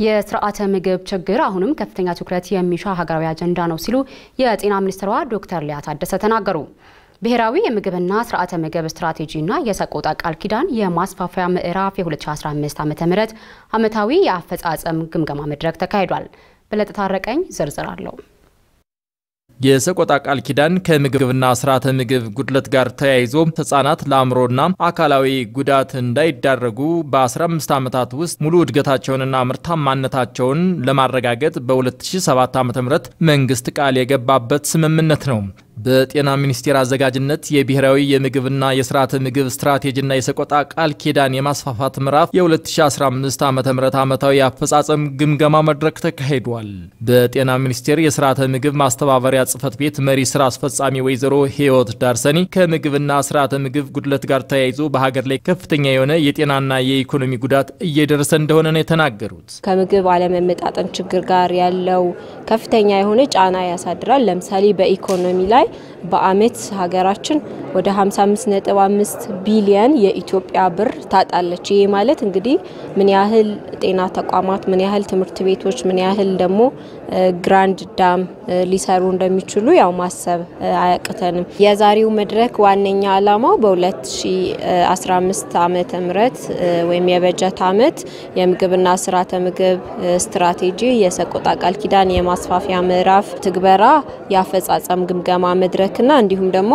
የስርዓተ ምግብ ችግር አሁንም ከፍተኛ ትኩረት የሚሻ ሀገራዊ አጀንዳ ነው ሲሉ የጤና ሚኒስትሯ ዶክተር ሊያ ታደሰ ተናገሩ። ብሔራዊ የምግብና ስርዓተ ምግብ ስትራቴጂና የሰቆጣ ቃል ኪዳን የማስፋፋያ ምዕራፍ የ2015 ዓ.ም ዓመታዊ የአፈጻጸም ግምገማ መድረክ ተካሂዷል። በለጠ ታረቀኝ ዝርዝር አለው። የሰቆጣ ቃል ኪዳን ከምግብና ስርዓተ ምግብ ጉድለት ጋር ተያይዞ ህፃናት ለአእምሮና አካላዊ ጉዳት እንዳይዳረጉ በ15 ዓመታት ውስጥ ሙሉ እድገታቸውንና ምርታማነታቸውን ለማረጋገጥ በ2007 ዓ.ም መንግስት ቃል የገባበት ስምምነት ነው። በጤና ሚኒስቴር አዘጋጅነት የብሔራዊ የምግብና የስርዓተ ምግብ ስትራቴጂና የሰቆጣ ቃል ኪዳን የማስፋፋት ምዕራፍ የ2015 ዓ.ም ዓመታዊ አፈጻጸም ግምገማ መድረክ ተካሂዷል። በጤና ሚኒስቴር የስርዓተ ምግብ ማስተባበሪያ ጽፈት ቤት መሪ ስራ አስፈጻሚ ወይዘሮ ህይወት ዳርሰኒ ከምግብና ስርዓተ ምግብ ጉድለት ጋር ተያይዞ በሀገር ላይ ከፍተኛ የሆነ የጤናና የኢኮኖሚ ጉዳት እየደረሰ እንደሆነ ነው የተናገሩት። ከምግብ አለመመጣጠን ችግር ጋር ያለው ከፍተኛ የሆነ ጫና ያሳድራል። ለምሳሌ በኢኮኖሚ ላይ በአመት ሀገራችን ወደ 55.5 ቢሊዮን የኢትዮጵያ ብር ታጣለች። ይሄ ማለት እንግዲህ ምን ያህል ጤና ተቋማት ምን ያህል ትምህርት ቤቶች ምን ያህል ደግሞ ግራንድ ዳም ሊሰሩ እንደሚችሉ ያው ማሰብ አያቅተንም። የዛሬው መድረክ ዋነኛ ዓላማው በ2015 ዓመተ ምህረት ወይም የበጀት ዓመት የምግብና ስርዓተ ምግብ ስትራቴጂ የሰቆጣ ቃል ኪዳን የማስፋፊያ ምዕራፍ ትግበራ ያፈጻጸም ግምገማ መድረክና እንዲሁም ደግሞ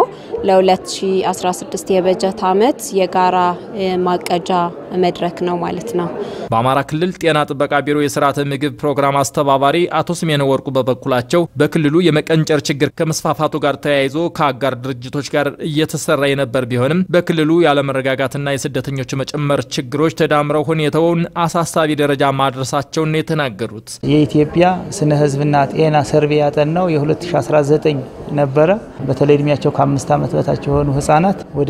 ለ2016 የበጀት ዓመት የጋራ ማቀጃ መድረክ ነው ማለት ነው። በአማራ ክልል ጤና ጥበቃ ቢሮ የስርዓተ ምግብ ፕሮግራም አስተባባሪ አቶ ስሜነ ወርቁ በበኩላቸው በክልሉ የመቀንጨር ችግር ከመስፋፋቱ ጋር ተያይዞ ከአጋር ድርጅቶች ጋር እየተሰራ የነበር ቢሆንም በክልሉ ያለመረጋጋትና የስደተኞች መጨመር ችግሮች ተዳምረው ሁኔታውን አሳሳቢ ደረጃ ማድረሳቸውን ነው የተናገሩት። የኢትዮጵያ ስነ ህዝብና ጤና ሰርቬይ ያጠናው የ2019 ነበረ። በተለይ እድሜያቸው ከ5 ዓመት በታች የሆኑ ህፃናት ወደ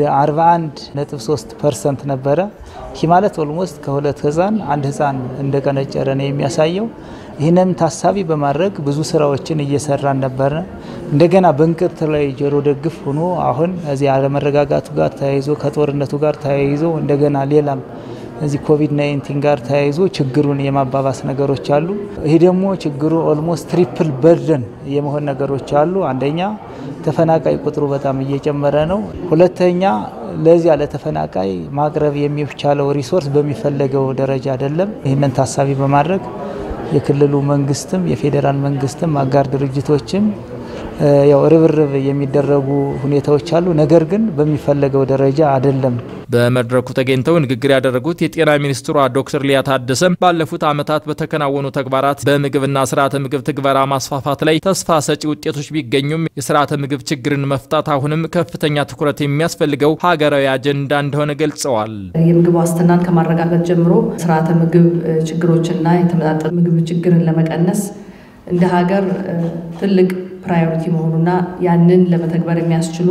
41.3% ነበረ። ይህ ማለት ኦልሞስት ከሁለት ህፃን አንድ ህፃን እንደቀነጨረ ነው የሚያሳየው። ይህንን ታሳቢ በማድረግ ብዙ ስራዎችን እየሰራን ነበር። እንደገና በእንቅርት ላይ ጆሮ ደግፍ ሆኖ አሁን እዚህ አለመረጋጋቱ ጋር ተያይዞ ከጦርነቱ ጋር ተያይዞ እንደገና ሌላም እዚህ ኮቪድ-19 ጋር ተያይዞ ችግሩን የማባባስ ነገሮች አሉ። ይሄ ደግሞ ችግሩ ኦልሞስት ትሪፕል በርደን የመሆን ነገሮች አሉ። አንደኛ ተፈናቃይ ቁጥሩ በጣም እየጨመረ ነው። ሁለተኛ ለዚህ ያለ ተፈናቃይ ማቅረብ የሚቻለው ሪሶርስ በሚፈለገው ደረጃ አይደለም። ይሄንን ታሳቢ በማድረግ የክልሉ መንግስትም የፌደራል መንግስትም አጋር ድርጅቶችም ያው ርብርብ የሚደረጉ ሁኔታዎች አሉ። ነገር ግን በሚፈለገው ደረጃ አይደለም። በመድረኩ ተገኝተው ንግግር ያደረጉት የጤና ሚኒስትሯ ዶክተር ሊያ ታደሰ ባለፉት ዓመታት በተከናወኑ ተግባራት በምግብና ስርዓተ ምግብ ትግበራ ማስፋፋት ላይ ተስፋ ሰጪ ውጤቶች ቢገኙም የስርዓተ ምግብ ችግርን መፍታት አሁንም ከፍተኛ ትኩረት የሚያስፈልገው ሀገራዊ አጀንዳ እንደሆነ ገልጸዋል። የምግብ ዋስትናን ከማረጋገጥ ጀምሮ ስርዓተ ምግብ ችግሮችና የተመጣጠነ ምግብ ችግርን ለመቀነስ እንደ ሀገር ትልቅ ፕራዮሪቲ መሆኑና ያንን ለመተግበር የሚያስችሉ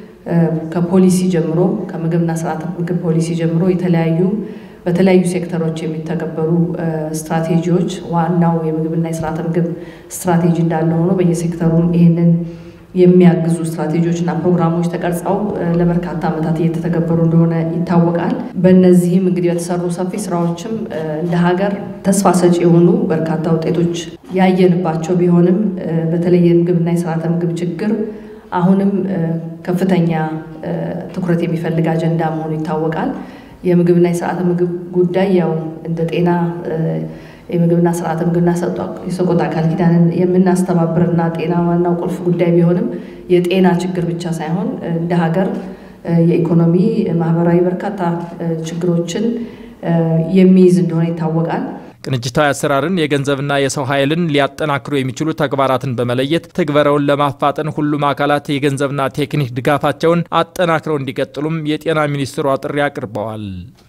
ከፖሊሲ ጀምሮ ከምግብና ስርዓተ ምግብ ፖሊሲ ጀምሮ በተለያዩ ሴክተሮች የሚተገበሩ ስትራቴጂዎች ዋናው የምግብና የስርዓተ ምግብ ስትራቴጂ እንዳለ ሆኖ በየሴክተሩ ይሄንን የሚያግዙ ስትራቴጂዎችና ፕሮግራሞች ተቀርጸው ለበርካታ ዓመታት እየተተገበሩ እንደሆነ ይታወቃል። በእነዚህም እንግዲህ የተሰሩ ሰፊ ስራዎችም እንደ ሀገር ተስፋ ሰጪ የሆኑ በርካታ ውጤቶች ያየንባቸው ቢሆንም በተለይ የምግብና የስርዓተ ምግብ ችግር አሁንም ከፍተኛ ትኩረት የሚፈልግ አጀንዳ መሆኑ ይታወቃል። የምግብና የስርዓተ ምግብ ጉዳይ ያው እንደ ጤና የምግብና ስርዓተ ምግብና የሰቆጣ ቃል ኪዳንን የምናስተባብርና ጤና ዋናው ቁልፍ ጉዳይ ቢሆንም የጤና ችግር ብቻ ሳይሆን እንደ ሀገር የኢኮኖሚ ማህበራዊ በርካታ ችግሮችን የሚይዝ እንደሆነ ይታወቃል። ቅንጅታዊ አሰራርን የገንዘብና የሰው ኃይልን ሊያጠናክሩ የሚችሉ ተግባራትን በመለየት ትግበራውን ለማፋጠን ሁሉም አካላት የገንዘብና ቴክኒክ ድጋፋቸውን አጠናክረው እንዲቀጥሉም የጤና ሚኒስትሯ ጥሪ አቅርበዋል።